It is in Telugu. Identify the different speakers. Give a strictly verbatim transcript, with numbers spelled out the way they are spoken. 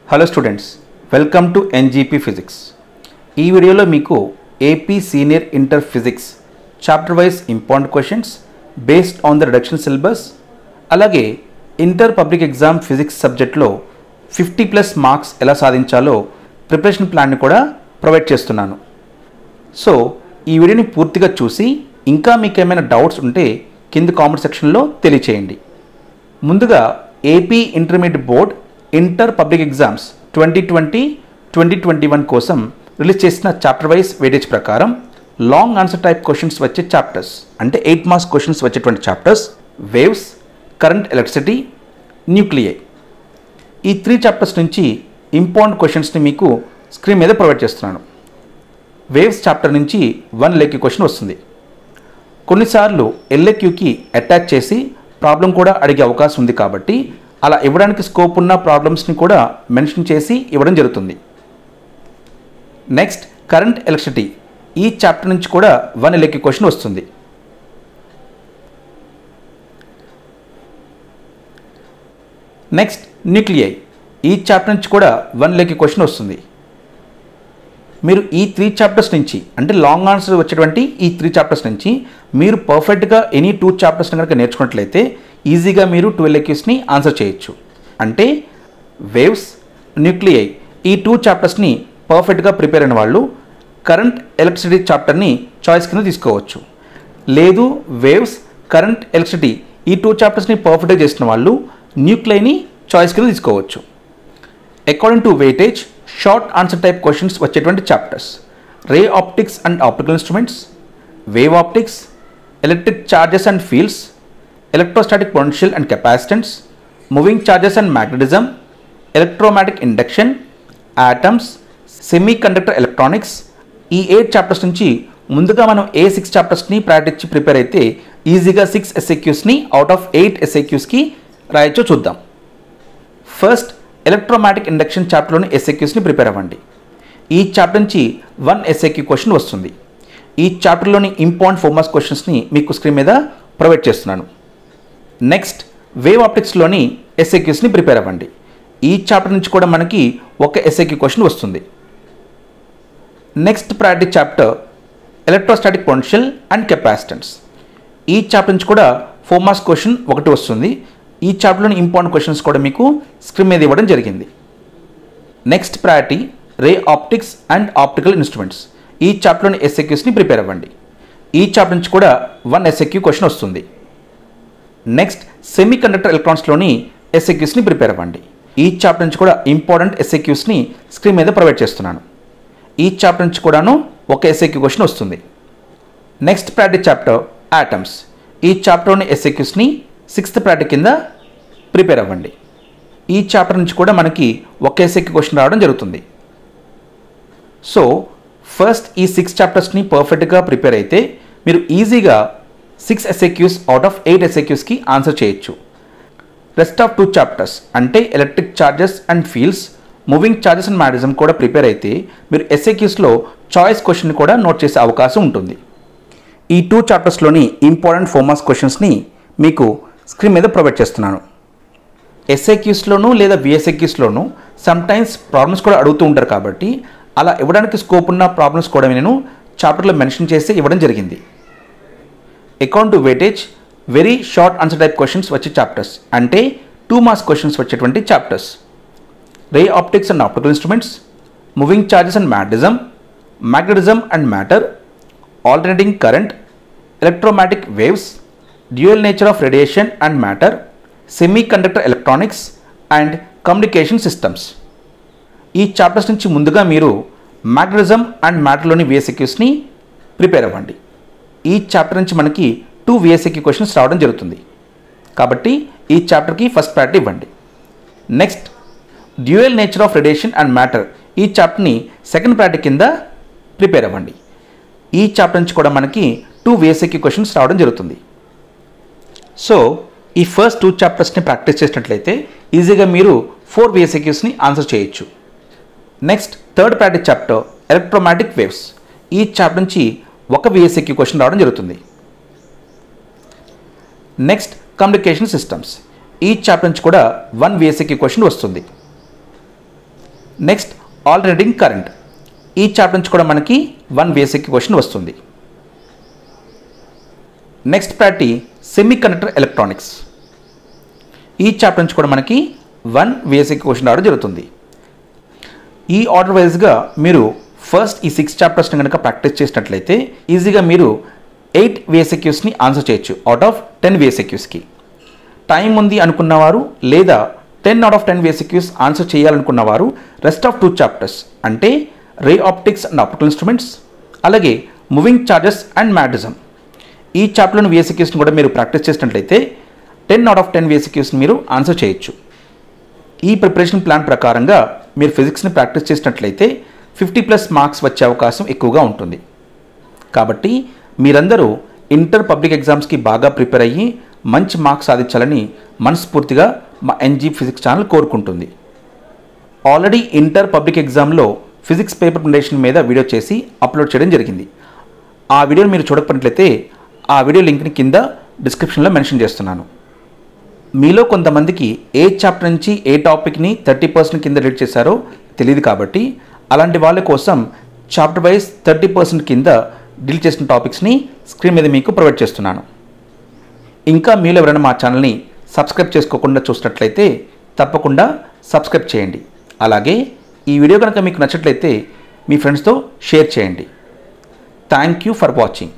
Speaker 1: Hello students, welcome to NGP physics. ఈ వీడియోలో మీకు AP senior inter physics chapter wise important questions based on the reduction syllabus, అలాగే ఇంటర్ పబ్లిక్ ఎగ్జామ్ ఫిజిక్స్ సబ్జెక్ట్లో ఫిఫ్టీ ప్లస్ మార్క్స్ ఎలా సాధించాలో ప్రిపరేషన్ ప్లాన్ని కూడా ప్రొవైడ్ చేస్తున్నాను. సో ఈ వీడియోని పూర్తిగా చూసి ఇంకా మీకు ఏమైనా డౌట్స్ ఉంటే కింద కామెంట్ సెక్షన్లో తెలియచేయండి. ముందుగా AP intermediate board inter public exams twenty twenty twenty twenty one కోసం రిలీజ్ చేసిన చాప్టర్ వైజ్ వెయిటేజ్ ప్రకారం లాంగ్ ఆన్సర్ టైప్ క్వశ్చన్స్ వచ్చే చాప్టర్స్, అంటే ఎయిట్ మార్క్స్ క్వశ్చన్స్ వచ్చేటువంటి chapters waves, current electricity, nuclei. ఈ త్రీ చాప్టర్స్ నుంచి ఇంపార్టెంట్ క్వశ్చన్స్ని మీకు స్క్రీన్ మీద ప్రొవైడ్ చేస్తున్నాను. వేవ్స్ చాప్టర్ నుంచి వన్ ఎల్ఏక్యూ క్వశ్చన్ వస్తుంది. కొన్నిసార్లు ఎల్ఏక్యూకి అటాచ్ చేసి ప్రాబ్లం కూడా అడిగే అవకాశం ఉంది, కాబట్టి అలా ఇవ్వడానికి స్కోప్ ఉన్న ప్రాబ్లమ్స్ని కూడా మెన్షన్ చేసి ఇవ్వడం జరుగుతుంది. నెక్స్ట్ కరెంట్ ఎలక్ట్రిసిటీ, ఈ చాప్టర్ నుంచి కూడా వన్ ఎల్ఏక్యూ క్వశ్చన్ వస్తుంది. నెక్స్ట్ న్యూక్లియై, ఈ చాప్టర్ నుంచి కూడా వన్ ఎల్ఏక్యూ క్వశ్చన్ వస్తుంది. మీరు ఈ త్రీ చాప్టర్స్ నుంచి, అంటే లాంగ్ ఆన్సర్ వచ్చేటువంటి ఈ త్రీ చాప్టర్స్ నుంచి మీరు పర్ఫెక్ట్గా ఎనీ టూ చాప్టర్స్ని కనుక నేర్చుకున్నట్లయితే ఈజీగా మీరు ట్వెల్వ్ ఎక్యూస్ని ఆన్సర్ చేయొచ్చు. అంటే వేవ్స్, న్యూక్లియై ఈ టూ చాప్టర్స్ని పర్ఫెక్ట్గా ప్రిపేర్ అయిన వాళ్ళు కరెంట్ ఎలక్ట్రిసిటీ చాప్టర్ని చాయిస్ కింద తీసుకోవచ్చు. లేదు వేవ్స్, కరెంట్ ఎలక్ట్రిసిటీ ఈ టూ చాప్టర్స్ని పర్ఫెక్ట్గా చేసిన వాళ్ళు న్యూక్లియైని చాయిస్ కింద తీసుకోవచ్చు. According to weightage short answer type questions వచ్చేటువంటి chapters ray optics and optical instruments, wave optics, electric charges and fields, electrostatic potential and capacitance, moving charges and magnetism, electromagnetic induction, atoms, semiconductor electronics. ఈ ఎయిట్ చాప్టర్స్ నుంచి ముందుగా మనం ఏ సిక్స్ చాప్టర్స్ని ప్రాక్టీస్ ప్రిపేర్ అయితే ఈజీగా సిక్స్ ఎస్ఏక్యూస్ని అవుట్ ఆఫ్ ఎయిట్ ఎస్ఏక్యూస్కి రాయొచ్చో చూద్దాం. ఫస్ట్ ఎలక్ట్రోమాగ్నెటిక్ ఇండక్షన్ చాప్టర్లోని ఎస్ఏక్యూస్ని ప్రిపేర్ అవ్వండి. ఈ చాప్టర్ నుంచి వన్ ఎస్ఏక్యూ క్వశ్చన్ వస్తుంది. ఈ చాప్టర్లోని ఇంపార్టెంట్ ఫోర్ మార్క్స్ క్వశ్చన్స్ని మీకు స్క్రీన్ మీద ప్రొవైడ్ చేస్తున్నాను. నెక్స్ట్ వేవ్ ఆప్టిక్స్లోని ఎస్ఏక్యూస్ని ప్రిపేర్ అవ్వండి. ఈ చాప్టర్ నుంచి కూడా మనకి ఒక ఎస్ఏక్యూ క్వశ్చన్ వస్తుంది. Next priority chapter electrostatic potential and capacitance. ఈ చాప్టర్ నుంచి కూడా ఫోర్ మార్క్స్ క్వశ్చన్ ఒకటి వస్తుంది. ఈ చాప్టర్లోని ఇంపార్టెంట్ క్వశ్చన్స్ కూడా మీకు స్క్రీన్ మీద ఇవ్వడం జరిగింది. Next priority ray optics and optical instruments. ఈ చాప్టర్లోని ఎస్ఏక్యూస్ని ప్రిపేర్ అవ్వండి. ఈ చాప్టర్ నుంచి కూడా వన్ ఎస్ఏక్యూ క్వశ్చన్ వస్తుంది. నెక్స్ట్ సెమీ కండక్టర్ ఎలక్ట్రాన్స్లోని ఎస్ఏక్యూస్ని ప్రిపేర్ అవ్వండి. ఈ చాప్టర్ నుంచి కూడా ఇంపార్టెంట్ ఎస్ఏక్యూస్ని స్క్రీన్ మీద ప్రొవైడ్ చేస్తున్నాను. ఈ చాప్టర్ నుంచి కూడాను ఒక ఎస్ఏక్యూ క్వశ్చన్ వస్తుంది. Next priority chapter atoms. ఈ చాప్టర్లోని ఎస్ఏక్యూస్ని సిక్స్త్ ప్రయారిటీ కింద ప్రిపేర్ అవ్వండి. ఈ చాప్టర్ నుంచి కూడా మనకి ఒక ఎస్ఏక్యూ క్వశ్చన్ రావడం జరుగుతుంది. సో ఫస్ట్ ఈ సిక్స్ చాప్టర్స్ని పర్ఫెక్ట్గా ప్రిపేర్ అయితే మీరు ఈజీగా six SAQs out of eight ఎస్ఏక్యూస్కి ఆన్సర్ చేయొచ్చు. రెస్ట్ ఆఫ్ టూ చాప్టర్స్ అంటే electric charges and fields, moving charges and magnetism కూడా ప్రిపేర్ అయితే మీరు ఎస్ఏక్యూస్లో చాయిస్ క్వశ్చన్ కూడా నోట్ చేసే అవకాశం ఉంటుంది. ఈ టూ చాప్టర్స్లోని ఇంపార్టెంట్ ఫోర్ మార్క్స్ క్వశ్చన్స్ని మీకు స్క్రీన్ మీద ప్రొవైడ్ చేస్తున్నాను. ఎస్ఏక్యూస్లోనూ లేదా విఎస్ఏక్యూస్లోనూ సమ్టైమ్స్ ప్రాబ్లమ్స్ కూడా అడుగుతూ ఉంటారు, కాబట్టి అలా ఇవ్వడానికి స్కోప్ ఉన్న ప్రాబ్లమ్స్ కూడా నేను చాప్టర్లో మెన్షన్ చేసి ఇవ్వడం జరిగింది. According to weightage very short answer type questions వచ్చే చాప్టర్స్, అంటే టూ మార్క్స్ క్వశ్చన్స్ వచ్చేటువంటి chapters ray optics and optical instruments, moving charges and magnetism, magnetism and matter, alternating current, electromagnetic waves, dual nature of radiation and matter, semiconductor electronics and communication systems. ఈ చాప్టర్స్ నుంచి ముందుగా మీరు మ్యాగ్నెటిజం అండ్ మ్యాటర్లోని విఎస్ఏక్యూస్ని ప్రిపేర్ అవ్వండి. ఈ చాప్టర్ నుంచి మనకి టూ విఎస్ఏక్యూ క్వశ్చన్స్ రావడం జరుగుతుంది, కాబట్టి ఈ చాప్టర్కి ఫస్ట్ ప్రయారిటీ ఇవ్వండి. Next dual nature of radiation and matter, ఈ చాప్టర్ని సెకండ్ ప్రయారిటీ కింద ప్రిపేర్ అవ్వండి. ఈ చాప్టర్ నుంచి కూడా మనకి టూ విఎస్ఏక్యూ క్వశ్చన్స్ రావడం జరుగుతుంది. సో ఈ ఫస్ట్ టూ చాప్టర్స్ని ప్రాక్టీస్ చేసినట్లయితే ఈజీగా మీరు ఫోర్ విఎస్ఏక్యూస్ని ఆన్సర్ చేయొచ్చు. Next third priority chapter electromagnetic waves. ఈ చాప్టర్ నుంచి ఒక విఎస్ఏక్యూ క్వశ్చన్ రావడం జరుగుతుంది. Next communication systems. ఈ చాప్టర్ నుంచి కూడా వన్ విఎస్ఏక్యూ క్వశ్చన్ వస్తుంది. నెక్స్ట్ ఆల్టర్నేటింగ్ కరెంట్, ఈ చాప్టర్ నుంచి కూడా మనకి వన్ బేసిక్ క్వశ్చన్ వస్తుంది. Next priority semiconductor electronics, ఈ చాప్టర్ నుంచి కూడా మనకి వన్ బేసిక్ క్వశ్చన్ రావడం జరుగుతుంది. ఈ ఆర్డర్ వైజ్గా మీరు ఫస్ట్ ఈ సిక్స్ చాప్టర్స్ని కనుక ప్రాక్టీస్ చేసినట్లయితే ఈజీగా మీరు ఎయిట్ వేసెక్యూస్ని ఆన్సర్ చేయొచ్చు అవుట్ ఆఫ్ టెన్ వేసెక్యూస్కి. టైం ఉంది అనుకున్నవారు లేదా ten out of ten VSAQs answer చేయాలనుకున్నవారు రెస్ట్ ఆఫ్ టూ చాప్టర్స్ అంటే ray optics and optical instruments, అలాగే మూవింగ్ చార్జెస్ అండ్ మ్యాగ్నెటిజం, ఈ చాప్టర్లోని వేసెక్యూస్ని కూడా మీరు ప్రాక్టీస్ చేసినట్లయితే టెన్ అవుట్ ఆఫ్ టెన్ వేసెక్యూస్ని మీరు ఆన్సర్ చేయొచ్చు. ఈ ప్రిపరేషన్ ప్లాన్ ప్రకారంగా మీరు ఫిజిక్స్ని ప్రాక్టీస్ చేసినట్లయితే ఫిఫ్టీ ప్లస్ మార్క్స్ వచ్చే అవకాశం ఎక్కువగా ఉంటుంది. కాబట్టి మీరందరూ ఇంటర్ పబ్లిక్ ఎగ్జామ్స్కి బాగా ప్రిపేర్ అయ్యి మంచి మార్క్స్ సాధించాలని మనస్ఫూర్తిగా మా ఎన్జీ ఫిజిక్స్ ఛానల్ కోరుకుంటుంది. ఆల్రెడీ ఇంటర్ పబ్లిక్ ఎగ్జామ్లో ఫిజిక్స్ పేపర్ ప్రెజెంటేషన్ మీద వీడియో చేసి అప్లోడ్ చేయడం జరిగింది. ఆ వీడియోని మీరు చూడకపోయినట్లయితే ఆ వీడియో లింక్ని కింద డిస్క్రిప్షన్లో మెన్షన్ చేస్తున్నాను. మీలో కొంతమందికి ఏ చాప్టర్ నుంచి ఏ టాపిక్ని థర్టీ పర్సెంట్ కింద రీడ్ చేశారో తెలియదు. కాబట్టి అలాంటి వాళ్ళ కోసం చాప్టర్ వైజ్ థర్టీ పర్సెంట్ కింద డీల్ చేసిన టాపిక్స్ని స్క్రీన్ మీద మీకు ప్రొవైడ్ చేస్తున్నాను. ఇంకా మీలో ఎవరైనా మా ఛానల్ని సబ్స్క్రైబ్ చేసుకోకుండా చూసినట్లయితే తప్పకుండా సబ్స్క్రైబ్ చేయండి. అలాగే ఈ వీడియో కనుక మీకు నచ్చినట్లయితే మీ ఫ్రెండ్స్తో షేర్ చేయండి. Thank you for watching.